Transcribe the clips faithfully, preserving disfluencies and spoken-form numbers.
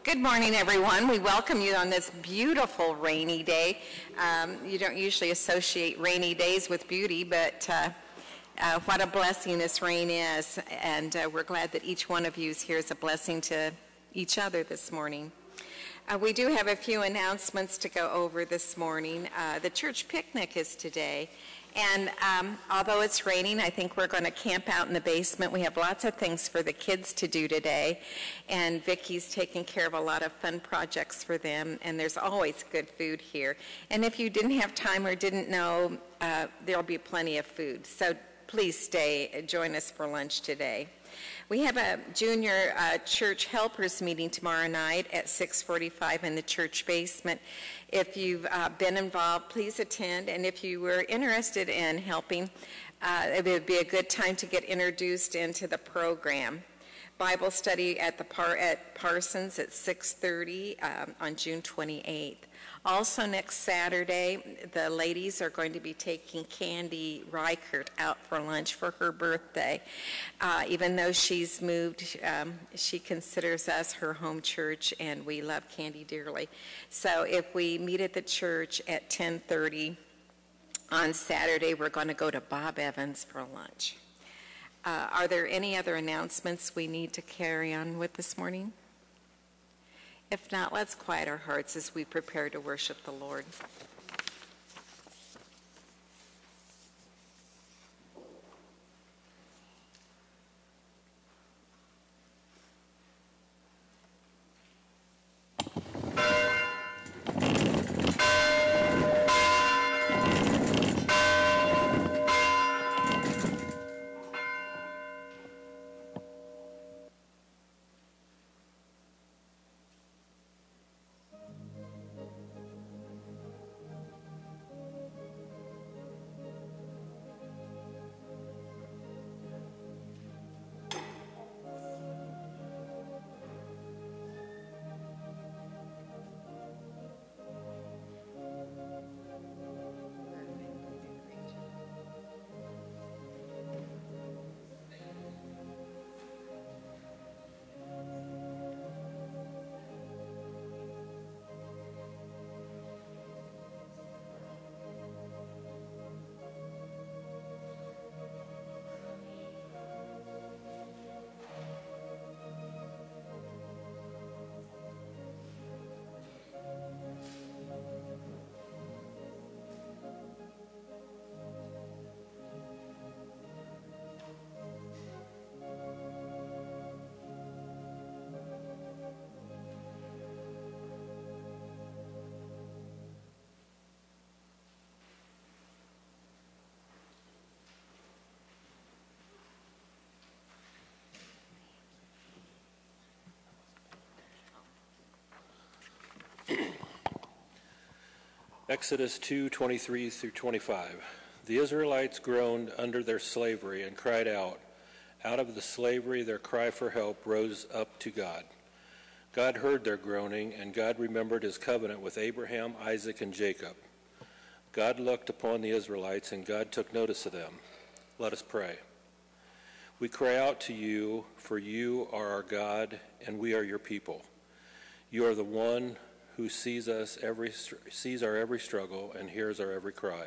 Good morning, everyone. We welcome you on this beautiful rainy day. Um, you don't usually associate rainy days with beauty, but uh, uh, what a blessing this rain is. And uh, we're glad that each one of you is here as a blessing to each other this morning. Uh, we do have a few announcements to go over this morning. Uh, the church picnic is today. And um, although it's raining, I think we're going to camp out in the basement. We have lots of things for the kids to do today. And Vicky's taking care of a lot of fun projects for them. And there's always good food here. And if you didn't have time or didn't know, uh, there'll be plenty of food. So please stay and join us for lunch today. We have a junior uh, church helpers meeting tomorrow night at six forty-five in the church basement. If you've uh, been involved, please attend. And if you were interested in helping, uh, it would be a good time to get introduced into the program. Bible study at the Par at Parsons at six thirty um, on June twenty-eighth. Also next Saturday, the ladies are going to be taking Candy Reichert out for lunch for her birthday. Uh, even though she's moved, um, she considers us her home church, and we love Candy dearly. So if we meet at the church at ten thirty on Saturday, we're going to go to Bob Evans for lunch. Uh, are there any other announcements we need to carry on with this morning? If not, let's quiet our hearts as we prepare to worship the Lord. Exodus two twenty-three through twenty-five. The Israelites groaned under their slavery and cried out. Out of the slavery their cry for help rose up to God. God heard their groaning, and God remembered his covenant with Abraham, Isaac, and Jacob. God looked upon the Israelites, and God took notice of them. Let us pray. We cry out to you, for you are our God, and we are your people. You are the one who sees us every sees our every struggle and hears our every cry.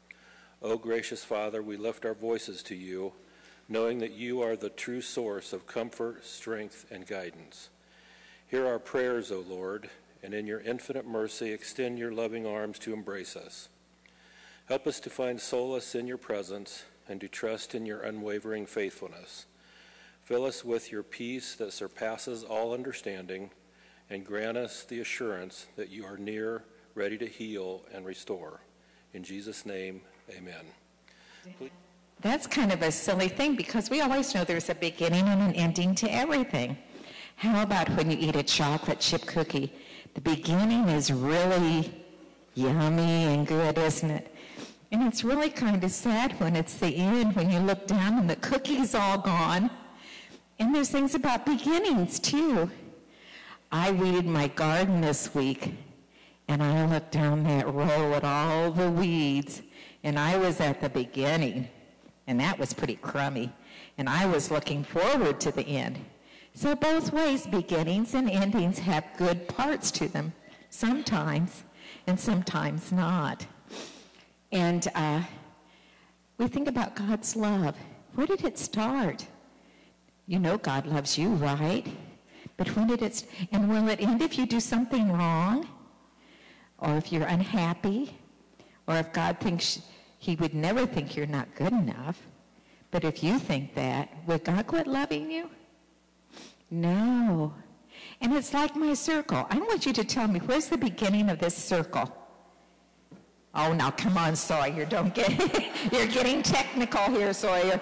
O gracious Father, we lift our voices to you, knowing that you are the true source of comfort, strength, and guidance. Hear our prayers, O Lord, and in your infinite mercy extend your loving arms to embrace us. Help us to find solace in your presence and to trust in your unwavering faithfulness. Fill us with your peace that surpasses all understanding, and grant us the assurance that you are near, ready to heal and restore. In Jesus' name, amen. Please. That's kind of a silly thing, because we always know there's a beginning and an ending to everything. How about when you eat a chocolate chip cookie? The beginning is really yummy and good, isn't it? And it's really kind of sad when it's the end, when you look down and the cookie's all gone. And there's things about beginnings, too. I weeded my garden this week, and I looked down that row at all the weeds, and I was at the beginning, and that was pretty crummy. And I was looking forward to the end. So both ways, beginnings and endings have good parts to them, sometimes, and sometimes not. And uh, we think about God's love. Where did it start? You know God loves you, right? But when did it, st- and will it end if you do something wrong? Or if you're unhappy? Or if God thinks he would never think you're not good enough? But if you think that, would God quit loving you? No. And it's like my circle. I want you to tell me, where's the beginning of this circle? Oh, now come on, Sawyer. Don't get, you're getting technical here, Sawyer.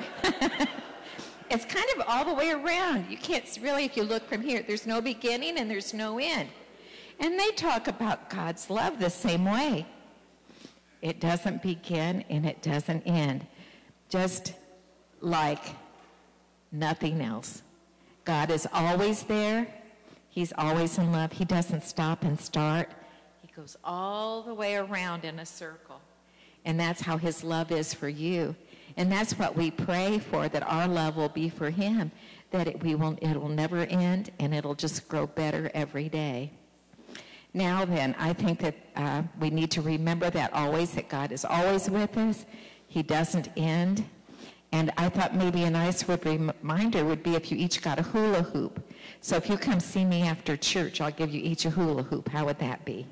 It's kind of all the way around. You can't really, if you look from here, there's no beginning and there's no end. And they talk about God's love the same way. It doesn't begin and it doesn't end. Just like nothing else. God is always there. He's always in love. He doesn't stop and start. He goes all the way around in a circle. And that's how his love is for you. And that's what we pray for, that our love will be for him, that it, we will, it will never end and it'll just grow better every day. Now then, I think that uh, we need to remember that always, that God is always with us. He doesn't end. And I thought maybe a nice reminder would be if you each got a hula hoop. So if you come see me after church, I'll give you each a hula hoop. How would that be?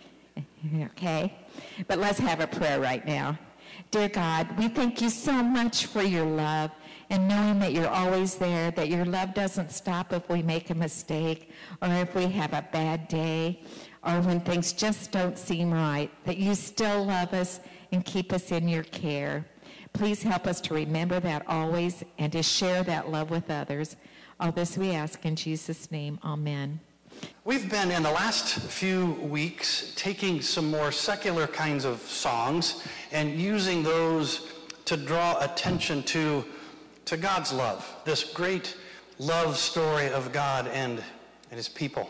Okay? But let's have a prayer right now. Dear God, we thank you so much for your love and knowing that you're always there, that your love doesn't stop if we make a mistake or if we have a bad day or when things just don't seem right, that you still love us and keep us in your care. Please help us to remember that always and to share that love with others. All this we ask in Jesus' name. Amen. We've been in the last few weeks taking some more secular kinds of songs and using those to draw attention to, to God's love, this great love story of God and, and his people.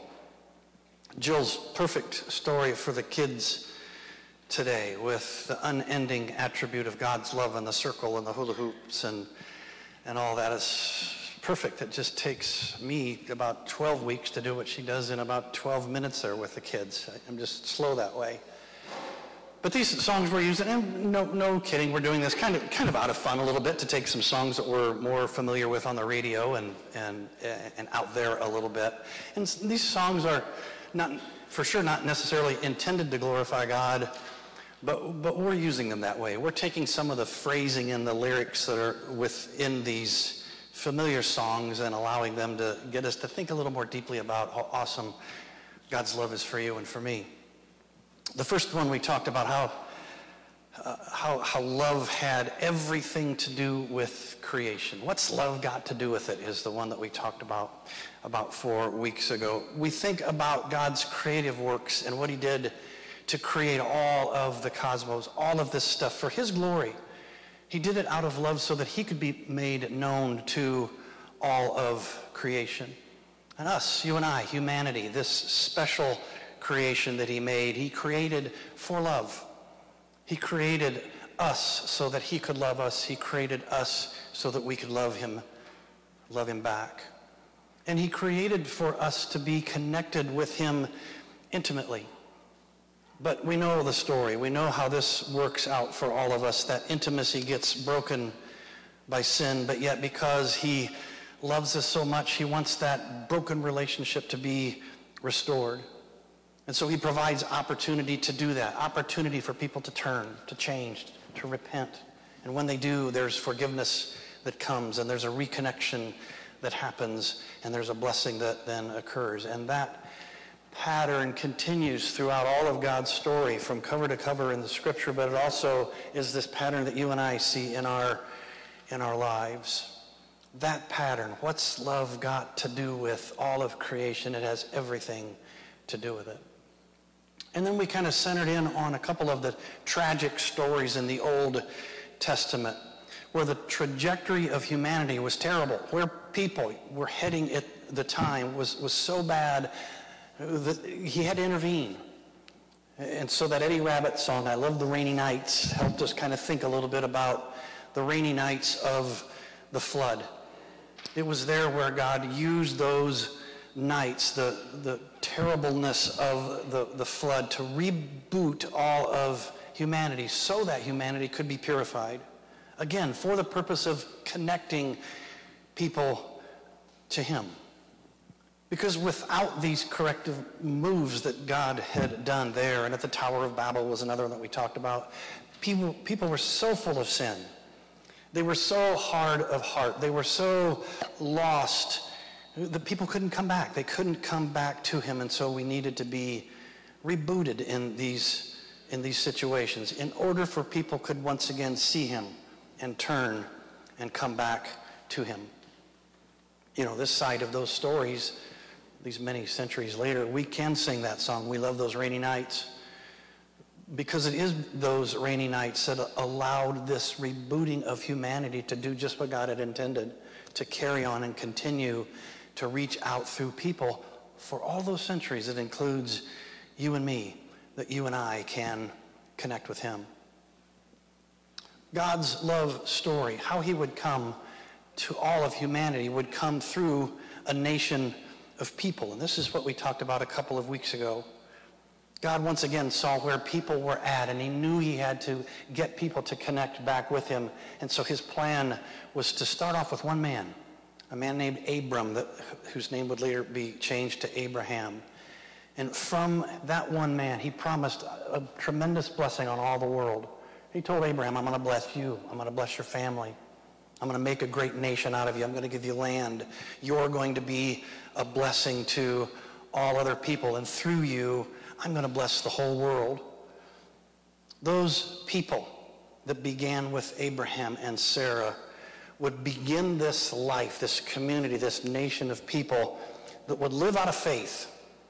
Jill's perfect story for the kids today with the unending attribute of God's love and the circle and the hula hoops and and all that is perfect. It just takes me about twelve weeks to do what she does in about twelve minutes there with the kids. I'm just slow that way. But these songs we're using, and no no kidding, we're doing this kind of kind of out of fun a little bit to take some songs that we're more familiar with on the radio and and and out there a little bit. And these songs are not, for sure, not necessarily intended to glorify God. But, but we're using them that way. We're taking some of the phrasing and the lyrics that are within these familiar songs and allowing them to get us to think a little more deeply about how awesome God's love is for you and for me. The first one we talked about how, uh, how, how love had everything to do with creation. What's love got to do with it is the one that we talked about about four weeks ago. We think about God's creative works and what he did to create all of the cosmos, all of this stuff for his glory. He did it out of love so that he could be made known to all of creation. And us, you and I, humanity, this special creation that he made, he created for love. He created us so that he could love us. He created us so that we could love him, love him back. And he created for us to be connected with him intimately. But we know the story. We know how this works out for all of us. That intimacy gets broken by sin, but yet because he loves us so much, he wants that broken relationship to be restored. And so he provides opportunity to do that, opportunity for people to turn, to change, to repent. And when they do, there's forgiveness that comes, and there's a reconnection that happens, and there's a blessing that then occurs. And that pattern continues throughout all of God's story from cover to cover in the scripture, but it also is this pattern that you and I see in our in our lives. That pattern, what's love got to do with all of creation? It has everything to do with it. And then we kind of centered in on a couple of the tragic stories in the Old Testament where the trajectory of humanity was terrible, where people were heading at the time was was so bad that he had to intervene. And so that Eddie Rabbitt song, I Love the Rainy Nights, helped us kind of think a little bit about the rainy nights of the flood. It was there where God used those nights, the, the terribleness of the, the flood, to reboot all of humanity so that humanity could be purified. Again, for the purpose of connecting people to him. Because without these corrective moves that God had done there, and at the Tower of Babel was another one that we talked about, people, people were so full of sin. They were so hard of heart. They were so lost that people couldn't come back. They couldn't come back to him, and so we needed to be rebooted in these, in these situations in order for people could once again see him and turn and come back to him. You know, this side of those stories, these many centuries later, we can sing that song, We Love Those Rainy Nights, because it is those rainy nights that allowed this rebooting of humanity to do just what God had intended, to carry on and continue to reach out through people for all those centuries. It includes you and me, that you and I can connect with him. God's love story, how he would come to all of humanity, would come through a nation of people. And this is what we talked about a couple of weeks ago. God once again saw where people were at, and he knew he had to get people to connect back with him. And so his plan was to start off with one man, a man named Abram, that, whose name would later be changed to Abraham. And from that one man, he promised a, a tremendous blessing on all the world. He told Abraham, I'm going to bless you. I'm going to bless your family. I'm going to make a great nation out of you. I'm going to give you land. You're going to be a blessing to all other people. And through you, I'm going to bless the whole world. Those people that began with Abraham and Sarah would begin this life, this community, this nation of people that would live out of faith.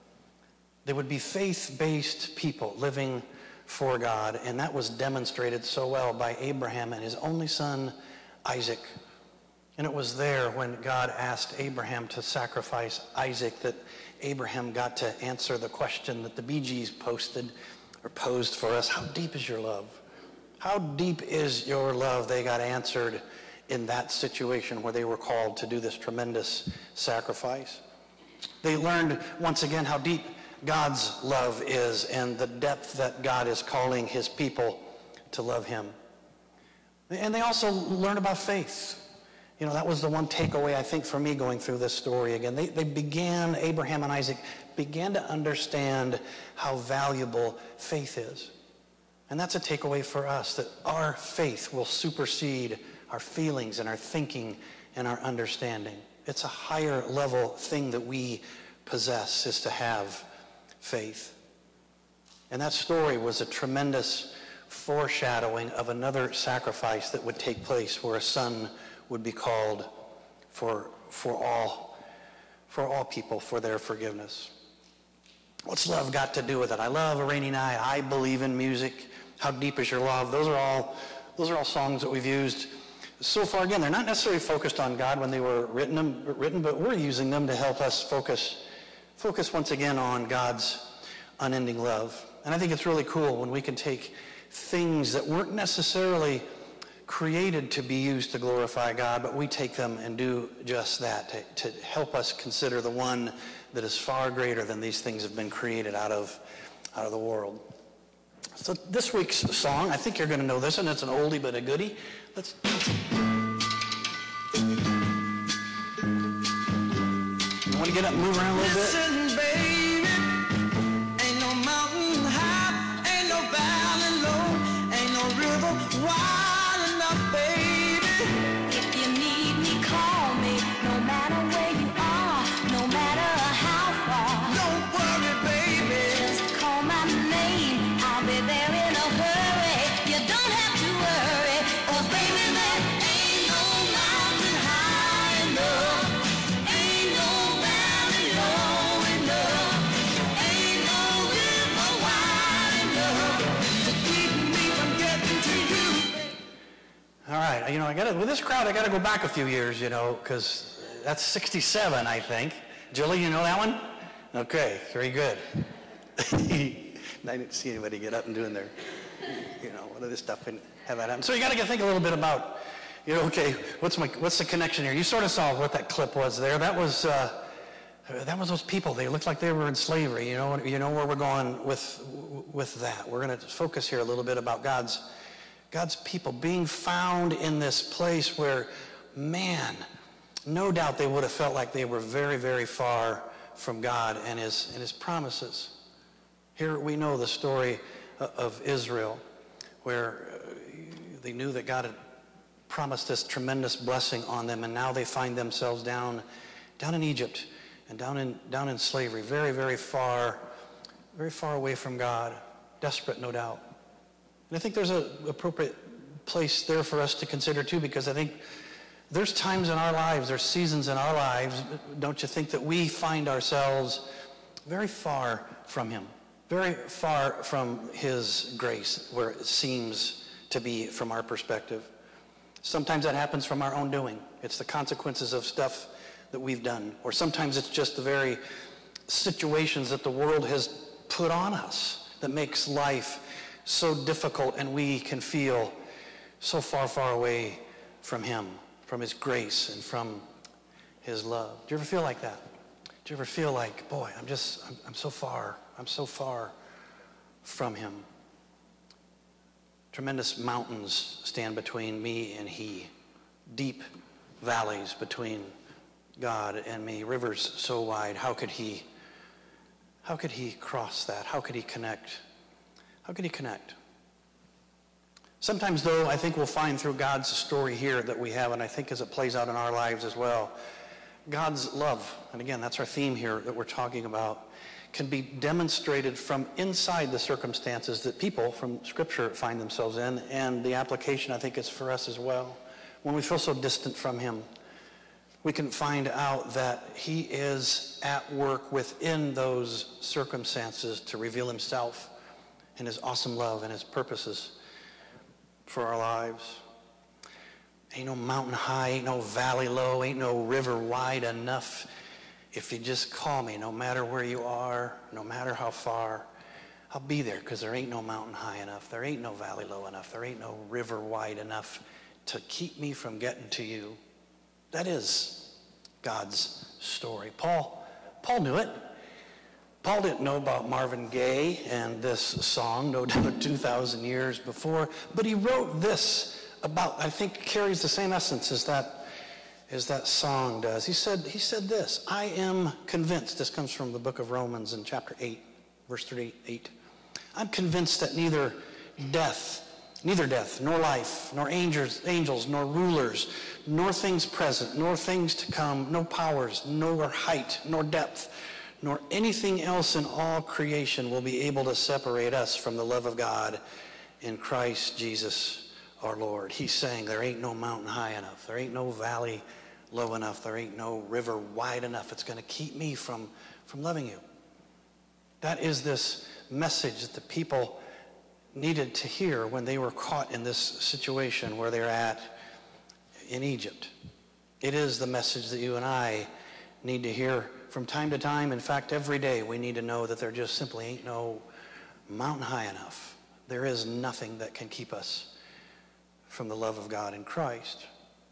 They would be faith-based people living for God, and that was demonstrated so well by Abraham and his only son, Isaac. And it was there when God asked Abraham to sacrifice Isaac that Abraham got to answer the question that the Bee Gees posted or posed for us. How deep is your love? How deep is your love? They got answered in that situation where they were called to do this tremendous sacrifice. They learned once again how deep God's love is and the depth that God is calling his people to love him. And they also learned about faith. You know, that was the one takeaway, I think, for me going through this story again. They, they began, Abraham and Isaac began to understand how valuable faith is. And that's a takeaway for us, that our faith will supersede our feelings and our thinking and our understanding. It's a higher level thing that we possess, is to have faith. And that story was a tremendous foreshadowing of another sacrifice that would take place, where a son would be called for, for all, for all people, for their forgiveness. What's love got to do with it? I love A Rainy Night. I believe in music. How deep is your love? Those are all, those are all songs that we've used so far. Again, they're not necessarily focused on God when they were written, them, written, but we're using them to help us focus, focus once again on God's unending love. And I think it's really cool when we can take things that weren't necessarily created to be used to glorify God, but we take them and do just that, to, to help us consider the one that is far greater than these things have been created out of, out of the world. So this week's song, I think you're going to know this, and it's an oldie but a goodie. Let's... You want to get up and move around a little bit? Listen, baby, ain't no mountain high, ain't no valley low, ain't no river wide enough, baby. If you need me, call me, no matter where you are, no matter how far. Don't worry, baby, Just call my name, I'll be there in a hurry. You don't have to worry, 'cause baby, there ain't no mountain high enough, ain't no valley low enough, ain't no river wide enough to keep me from getting to you. All right, you know, I got to, with this crowd, I got to go back a few years, you know, because that's sixty-seven, I think. Julie, you know that one? Okay, very good. I didn't see anybody get up and doing their, you know, one of this stuff and have that happen. So you got to think a little bit about, You know, okay, what's my what's the connection here? You sort of saw what that clip was there. That was uh, that was those people. They looked like they were in slavery. You know, you know where we're going with with that. We're going to focus here a little bit about God's God's people being found in this place where, man, no doubt they would have felt like they were very, very far from God and his and his promises. Here we know the story of Israel, where they knew that God had promised this tremendous blessing on them, and now they find themselves down down in Egypt and down in down in slavery, very, very far, very far away from God, desperate, no doubt. And I think there's an appropriate place there for us to consider too, because I think there's times in our lives, there's seasons in our lives, don't you think, that we find ourselves very far from him, very far from his grace, where it seems to be from our perspective. Sometimes that happens from our own doing. It's the consequences of stuff that we've done. Or sometimes it's just the very situations that the world has put on us that makes life so difficult, and we can feel so far, far away from him, from his grace and from his love. Do you ever feel like that? Do you ever feel like, boy, I'm just, I'm, I'm so far, I'm so far from him? Tremendous mountains stand between me and he. Deep valleys between God and me. Rivers so wide. How could he, how could he cross that? How could he connect? How could he connect? Sometimes, though, I think we'll find through God's story here that we have, and I think as it plays out in our lives as well, God's love, and again, that's our theme here that we're talking about, can be demonstrated from inside the circumstances that people from Scripture find themselves in, and the application, I think, is for us as well. When we feel so distant from him, we can find out that he is at work within those circumstances to reveal himself and his awesome love and his purposes for our lives. Ain't no mountain high, ain't no valley low, ain't no river wide enough. If you just call me, no matter where you are, no matter how far, I'll be there, because there ain't no mountain high enough. There ain't no valley low enough. There ain't no river wide enough to keep me from getting to you. That is God's story. Paul, Paul knew it. Paul didn't know about Marvin Gaye and this song, no doubt two thousand years before, but he wrote this about, I think, carries the same essence as that, as that song does. He said, he said this, I am convinced, this comes from the book of Romans in chapter eight, verse thirty-eight. I'm convinced that neither death, neither death, nor life, nor angels, angels, nor rulers, nor things present, nor things to come, no powers, nor height, nor depth, nor anything else in all creation will be able to separate us from the love of God in Christ Jesus our Lord. He's saying there ain't no mountain high enough. There ain't no valley low enough. There ain't no river wide enough. It's going to keep me from, from loving you. That is this message that the people needed to hear when they were caught in this situation where they're at in Egypt. It is the message that you and I need to hear from time to time. In fact, every day we need to know that there just simply ain't no mountain high enough. There is nothing that can keep us from the love of God in Christ.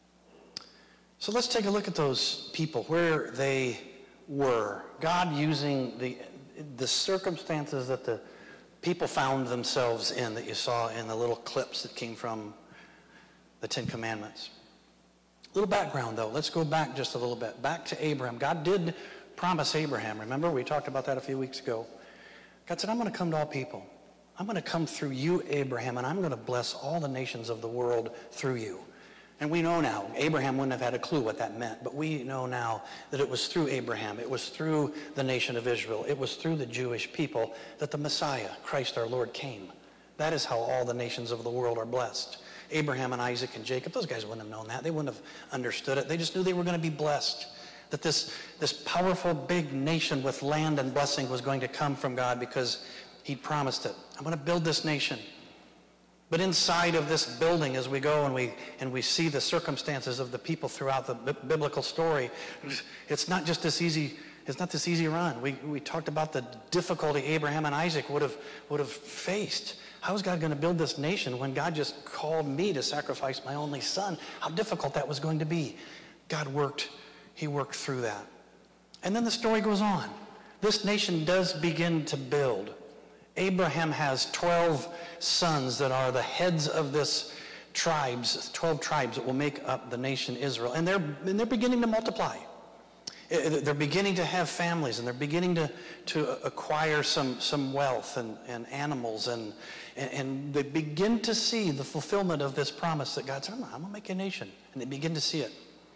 So let's take a look at those people, where they were. God using the, the circumstances that the people found themselves in, that you saw in the little clips that came from the Ten Commandments. A little background, though. Let's go back just a little bit. Back to Abraham. God did promise Abraham. Remember, we talked about that a few weeks ago. God said, I'm going to come to all people. I'm going to come through you, Abraham, and I'm going to bless all the nations of the world through you. And we know now, Abraham wouldn't have had a clue what that meant, but we know now that it was through Abraham, it was through the nation of Israel, it was through the Jewish people that the Messiah, Christ our Lord, came. That is how all the nations of the world are blessed. Abraham and Isaac and Jacob, those guys wouldn't have known that. They wouldn't have understood it. They just knew they were going to be blessed. That this, this powerful, big nation with land and blessing was going to come from God because he'd promised it. I'm going to build this nation. But inside of this building, as we go and we, and we see the circumstances of the people throughout the b- biblical story, it's not just this easy it's not this easy run. We, we talked about the difficulty Abraham and Isaac would have, would have faced. How is God going to build this nation when God just called me to sacrifice my only son? How difficult that was going to be. God worked, he worked through that. And then the story goes on. This nation does begin to build. Abraham has twelve sons that are the heads of this tribes, twelve tribes that will make up the nation Israel. And they're, and they're beginning to multiply. They're beginning to have families, and they're beginning to, to acquire some, some wealth and, and animals, and, and, and they begin to see the fulfillment of this promise that God said, I'm going to make a nation. And they begin to see it.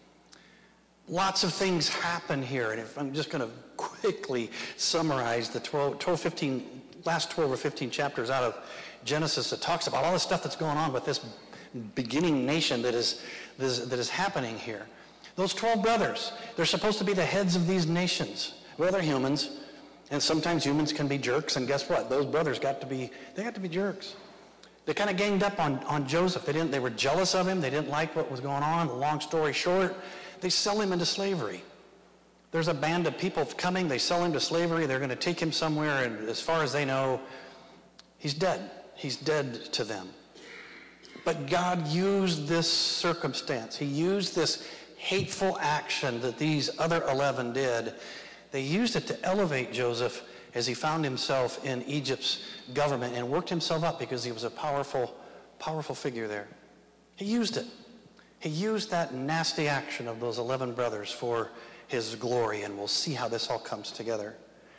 Lots of things happen here, and if I'm just going to quickly summarize the twelve, twelve, fifteen, last twelve or fifteen chapters out of Genesis that talks about all the stuff that's going on with this beginning nation that is, that is, that is happening here. Those twelve brothers, they're supposed to be the heads of these nations. Well, they're humans, and sometimes humans can be jerks, and guess what? Those brothers got to be, they got to be jerks. They kind of ganged up on, on Joseph. They didn't, they were jealous of him. They didn't like what was going on. Long story short, they sell him into slavery. There's a band of people coming. They sell him to slavery. They're going to take him somewhere, and as far as they know, he's dead. He's dead to them. But God used this circumstance. He used this hateful action that these other eleven did. They used it to elevate Joseph as he found himself in Egypt's government and worked himself up because he was a powerful, powerful figure there. He used it. He used that nasty action of those eleven brothers for his glory, and we'll see how this all comes together.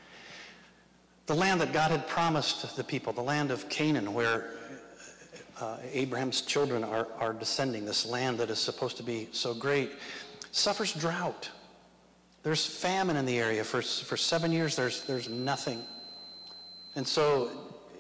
The land that God had promised the people, the land of Canaan, where uh, Abraham's children are, are descending, this land that is supposed to be so great, suffers drought. There's famine in the area. For, for seven years, there's, there's nothing. And so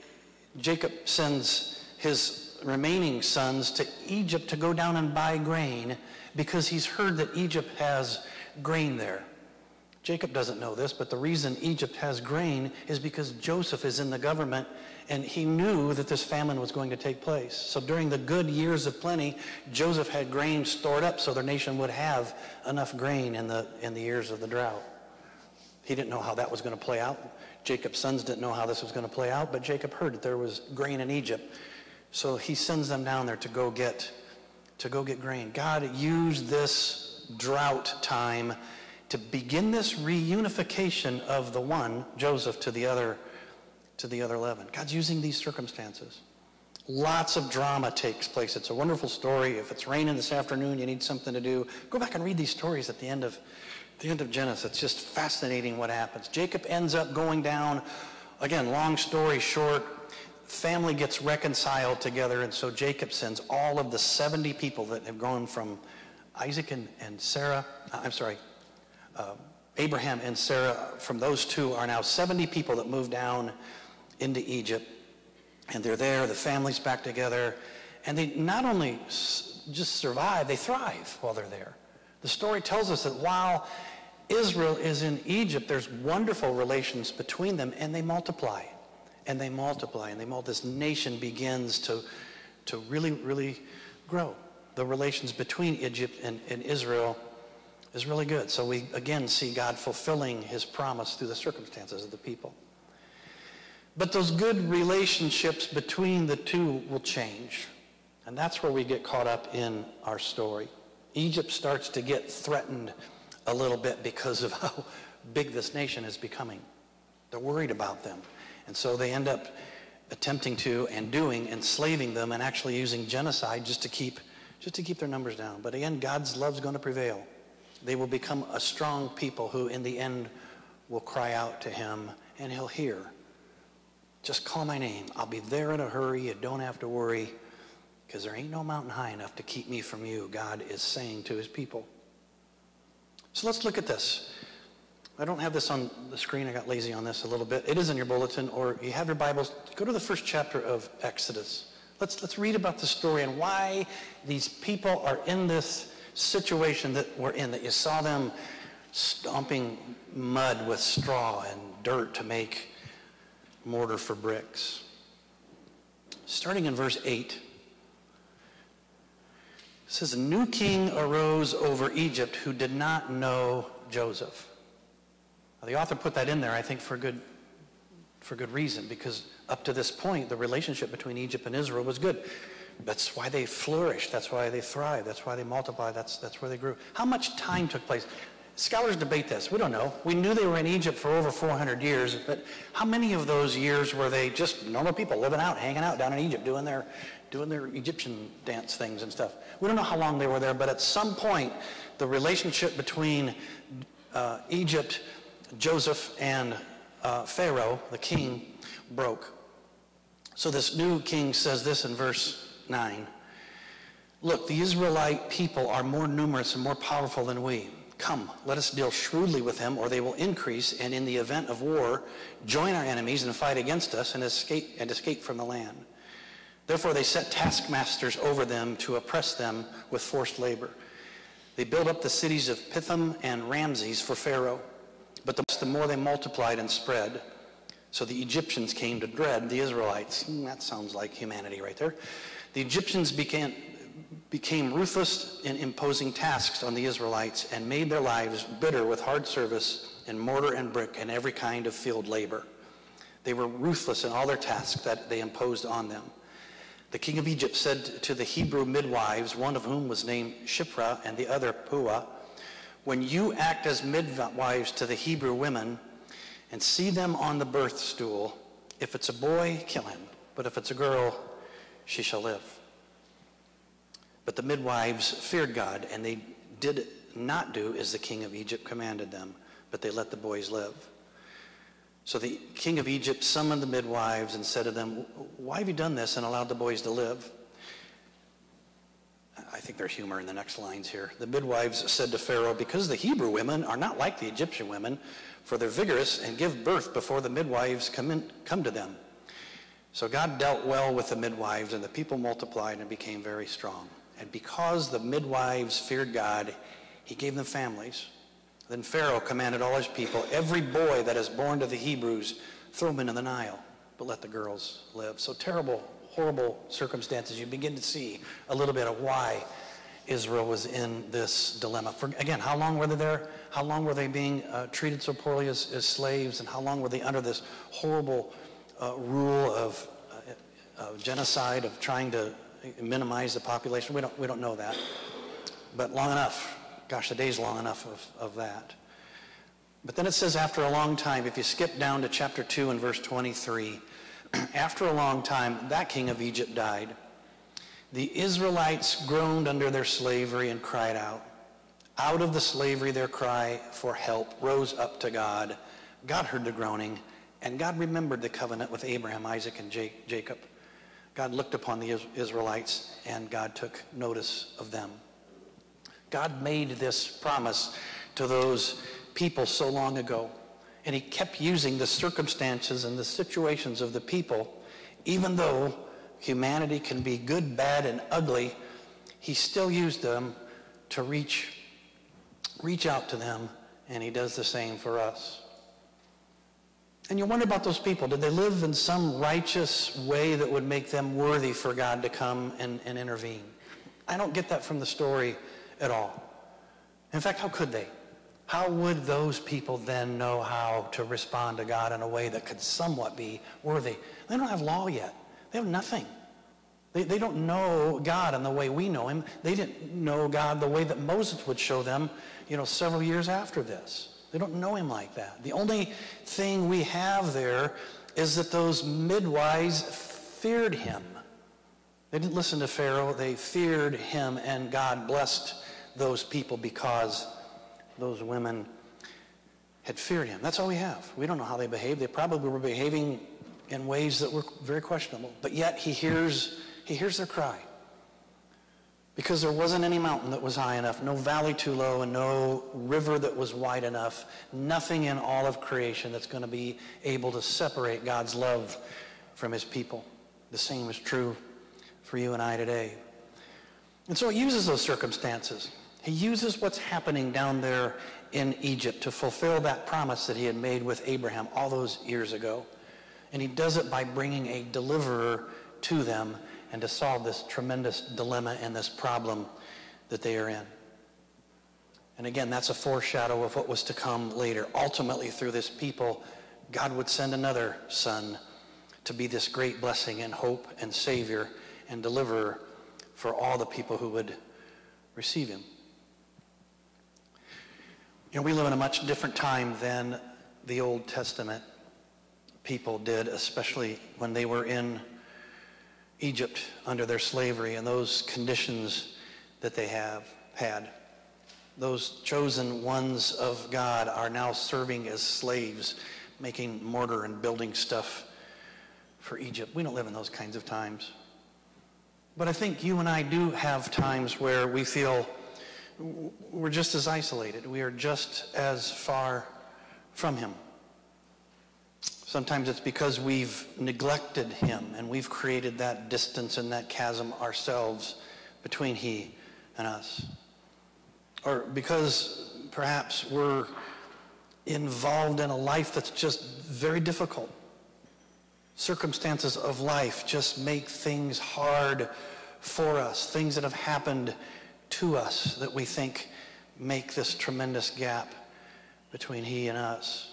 Jacob sends his remaining sons to Egypt to go down and buy grain because he's heard that Egypt has grain there. Jacob doesn't know this, but the reason Egypt has grain is because Joseph is in the government, and he knew that this famine was going to take place. So during the good years of plenty, Joseph had grain stored up so their nation would have enough grain in the, in the years of the drought. He didn't know how that was going to play out. Jacob's sons didn't know how this was going to play out, but Jacob heard that there was grain in Egypt. So he sends them down there to go get, to go get grain. God used this drought time to begin this reunification of the one, Joseph, to the other, to the other eleven. God's using these circumstances. Lots of drama takes place. It's a wonderful story. If it's raining this afternoon, you need something to do, go back and read these stories at the end of, the end of Genesis. It's just fascinating what happens. Jacob ends up going down, again, long story short, family gets reconciled together, and so Jacob sends all of the seventy people that have gone from Isaac and, and Sarah, I'm sorry, Uh, Abraham and Sarah, from those two are now seventy people that moved down into Egypt, and they're there, the family's back together, and they not only s- just survive, they thrive while they're there. The story tells us that while Israel is in Egypt, there's wonderful relations between them, and they multiply, and they multiply, and they multiply. This nation begins to, to really, really grow. The relations between Egypt and, and Israel is really good. So we again see God fulfilling his promise through the circumstances of the people. But those good relationships between the two will change. And that's where we get caught up in our story. Egypt starts to get threatened a little bit because of how big this nation is becoming. They're worried about them. And so they end up attempting to and doing enslaving them and actually using genocide just to keep just to keep their numbers down. But again, God's love's going to prevail. They will become a strong people who in the end will cry out to him, and he'll hear. Just call my name. I'll be there in a hurry. You don't have to worry, because there ain't no mountain high enough to keep me from you, God is saying to his people. So let's look at this. I don't have this on the screen. I got lazy on this a little bit. It is in your bulletin, or you have your Bibles. Go to the first chapter of Exodus. Let's, let's read about the story and why these people are in this situation that we're in, that you saw them stomping mud with straw and dirt to make mortar for bricks. Starting in verse eight, it says, a new king arose over Egypt who did not know Joseph. The author put that in there, I think, for good, for good reason, because up to this point, the relationship between Egypt and Israel was good. That's why they flourished. That's why they thrived. That's why they multiplied. That's, that's where they grew. How much time took place? Scholars debate this. We don't know. We knew they were in Egypt for over four hundred years, but how many of those years were they just normal people living out, hanging out down in Egypt, doing their, doing their Egyptian dance things and stuff? We don't know how long they were there, but at some point, the relationship between uh, Egypt, Joseph, and uh, Pharaoh, the king, broke. So this new king says this in verse nine. Look, the Israelite people are more numerous and more powerful than we. Come, let us deal shrewdly with them, or they will increase, and in the event of war, join our enemies and fight against us and escape, and escape from the land. Therefore they set taskmasters over them to oppress them with forced labor. They built up the cities of Pithom and Ramses for Pharaoh, but the, the more they multiplied and spread, so the Egyptians came to dread the Israelites. Mm, that sounds like humanity right there. The Egyptians began, became ruthless in imposing tasks on the Israelites and made their lives bitter with hard service in mortar and brick and every kind of field labor. They were ruthless in all their tasks that they imposed on them. The king of Egypt said to the Hebrew midwives, one of whom was named Shiphrah and the other Puah, when you act as midwives to the Hebrew women and see them on the birth stool, if it's a boy, kill him. But if it's a girl, she shall live. But the midwives feared God, and they did not do as the king of Egypt commanded them, but they let the boys live. So the king of Egypt summoned the midwives and said to them, why have you done this and allowed the boys to live? I think there's humor in the next lines here. The midwives said to Pharaoh, because the Hebrew women are not like the Egyptian women, for they're vigorous and give birth before the midwives come, in, come to them. So God dealt well with the midwives, and the people multiplied and became very strong. And because the midwives feared God, he gave them families. Then Pharaoh commanded all his people, every boy that is born to the Hebrews, throw him into the Nile, but let the girls live. So terrible, horrible circumstances. You begin to see a little bit of why Israel was in this dilemma. For, again, how long were they there? How long were they being uh, treated so poorly as, as slaves? And how long were they under this horrible uh, rule of uh, uh, genocide, of trying to minimize the population? We don't, we don't know that. But long enough. Gosh, the day's long enough of, of that. But then it says after a long time, if you skip down to chapter two and verse twenty-three, after a long time, that king of Egypt died. The Israelites groaned under their slavery and cried out. Out of the slavery, their cry for help rose up to God. God heard the groaning, and God remembered the covenant with Abraham, Isaac, and Jacob. God looked upon the Israelites, and God took notice of them. God made this promise to those people so long ago, and he kept using the circumstances and the situations of the people. Even though humanity can be good, bad, and ugly, he still used them to reach, reach out to them, and he does the same for us. And you wonder about those people. Did they live in some righteous way that would make them worthy for God to come and, and intervene? I don't get that from the story at all. In fact, how could they? How would those people then know how to respond to God in a way that could somewhat be worthy? They don't have law yet. They have nothing. They, they don't know God in the way we know him. They didn't know God the way that Moses would show them, you know, several years after this. They don't know him like that. The only thing we have there is that those midwives feared him. They didn't listen to Pharaoh. They feared him, and God blessed those people because those women had feared him. That's all we have. We don't know how they behaved. They probably were behaving in ways that were very questionable. But yet he hears, he hears their cry. Because there wasn't any mountain that was high enough, no valley too low, and no river that was wide enough. Nothing in all of creation that's going to be able to separate God's love from his people. The same is true for you and I today. And so he uses those circumstances. He uses what's happening down there in Egypt to fulfill that promise that he had made with Abraham all those years ago. And he does it by bringing a deliverer to them and to solve this tremendous dilemma and this problem that they are in. And again, that's a foreshadow of what was to come later. Ultimately, through this people, God would send another son to be this great blessing and hope and Savior and deliverer for all the people who would receive him. You know, we live in a much different time than the Old Testament people did, especially when they were in Egypt under their slavery and those conditions that they have had. Those chosen ones of God are now serving as slaves, making mortar and building stuff for Egypt. We don't live in those kinds of times. But I think you and I do have times where we feel we're just as isolated. We are just as far from him. Sometimes it's because we've neglected him and we've created that distance and that chasm ourselves between he and us. Or because perhaps we're involved in a life that's just very difficult. Circumstances of life just make things hard for us. Things that have happened to us that we think make this tremendous gap between he and us.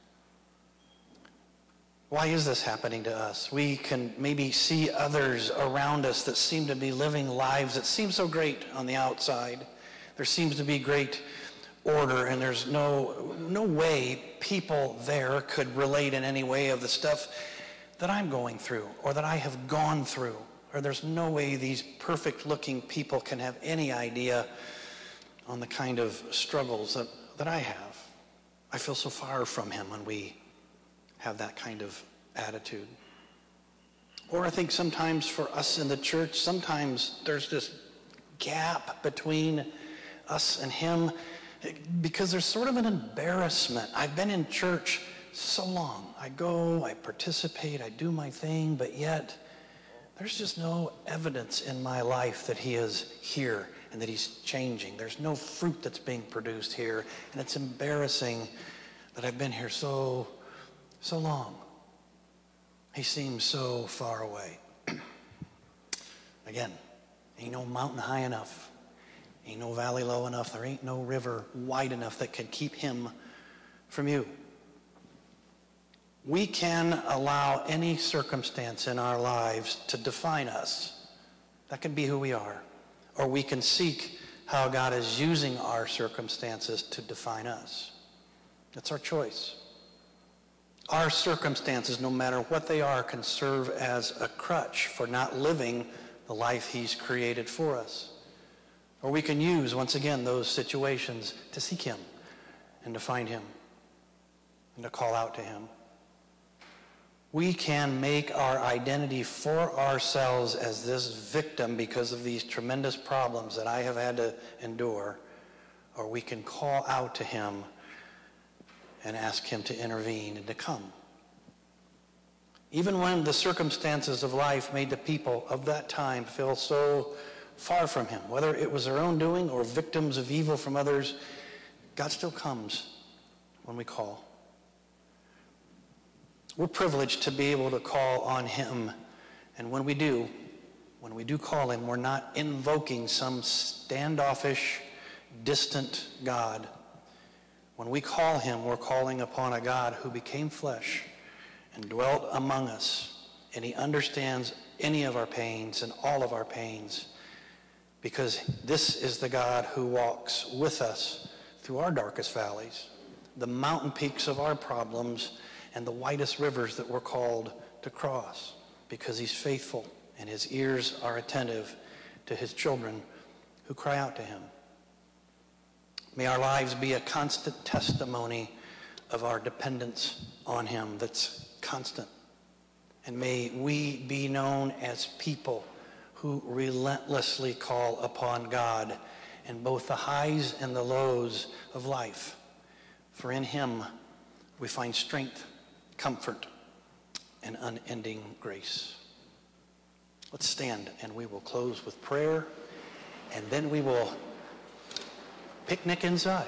Why is this happening to us? We can maybe see others around us that seem to be living lives that seem so great on the outside. There seems to be great order, and there's no, no way people there could relate in any way of the stuff that I'm going through or that I have gone through. Or there's no way these perfect-looking people can have any idea on the kind of struggles that, that I have. I feel so far from him when we have that kind of attitude. Or I think sometimes for us in the church, sometimes there's this gap between us and him because there's sort of an embarrassment. I've been in church so long. I go, I participate, I do my thing, but yet there's just no evidence in my life that he is here and that he's changing. There's no fruit that's being produced here, and it's embarrassing that I've been here so, so long. He seems so far away. Again, ain't no mountain high enough. Ain't no valley low enough. There ain't no river wide enough that can keep him from you. We can allow any circumstance in our lives to define us. That can be who we are. Or we can seek how God is using our circumstances to define us. That's our choice. Our circumstances, no matter what they are, can serve as a crutch for not living the life he's created for us. Or we can use, once again, those situations to seek him and to find him and to call out to him. We can make our identity for ourselves as this victim because of these tremendous problems that I have had to endure, or we can call out to him and ask him to intervene and to come. Even when the circumstances of life made the people of that time feel so far from him, whether it was their own doing or victims of evil from others, God still comes when we call. We're privileged to be able to call on him. And when we do, when we do call him, we're not invoking some standoffish, distant God. When we call him, we're calling upon a God who became flesh and dwelt among us. And he understands any of our pains and all of our pains, because this is the God who walks with us through our darkest valleys, the mountain peaks of our problems, and the widest rivers that we're called to cross, because he's faithful and his ears are attentive to his children who cry out to him. May our lives be a constant testimony of our dependence on him that's constant. And may we be known as people who relentlessly call upon God in both the highs and the lows of life. For in him we find strength, comfort, and unending grace. Let's stand and we will close with prayer, and then we will picnic inside.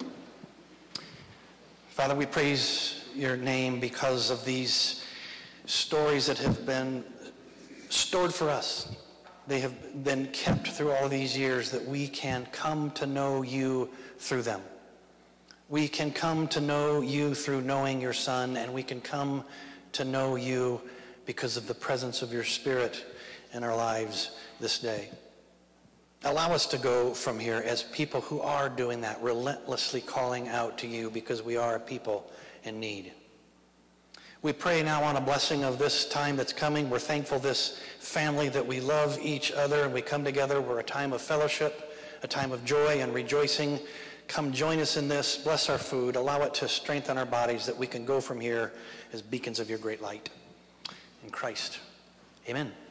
Father, we praise your name because of these stories that have been stored for us they have been kept through all these years, that we can come to know you through them. We can come to know you through knowing your Son, and we can come to know you because of the presence of your Spirit in our lives this day. Allow us to go from here as people who are doing that, relentlessly calling out to you, because we are a people in need. We pray now on a blessing of this time that's coming. We're thankful this family, that we love each other and we come together. We're a time of fellowship, a time of joy and rejoicing. Come join us in this. Bless our food. Allow it to strengthen our bodies, that we can go from here as beacons of your great light. In Christ, amen.